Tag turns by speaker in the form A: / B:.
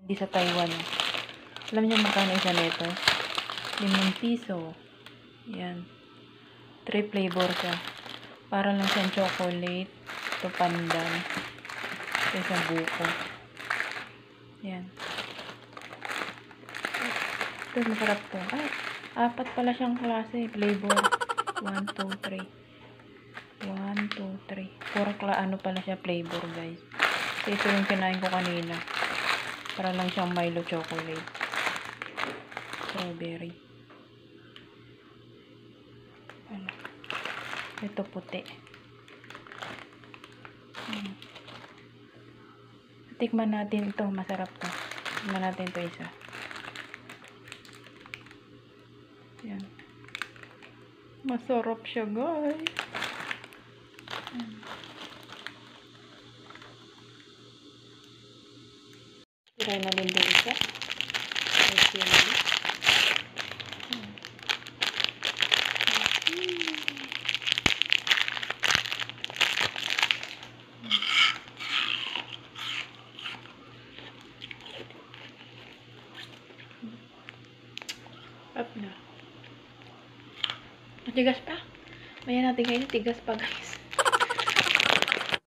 A: Sa Taiwan. Alam niyo magkano isa nito? 5 piso. Yan. 3 flavor siya. Para lang siyang chocolate. Ito pandan. Ito isang buko. Yan. Ito masarap to. Ay, 4 pala siyang klase. Flavor. 1, 2, 3. 1, 2, 3. Puro ano pala siya flavor, guys. So, ito yung kinain ko kanina. Para lang siyang Milo chocolate. Strawberry. Ano? Ito puti. Tikman natin ito. Masarap to. Tikman natin ito isa. Yan. Masarap siya, guys. Try na din din isa. Up na. Matigas pa. Maya natin kainin. Tigas pa, guys.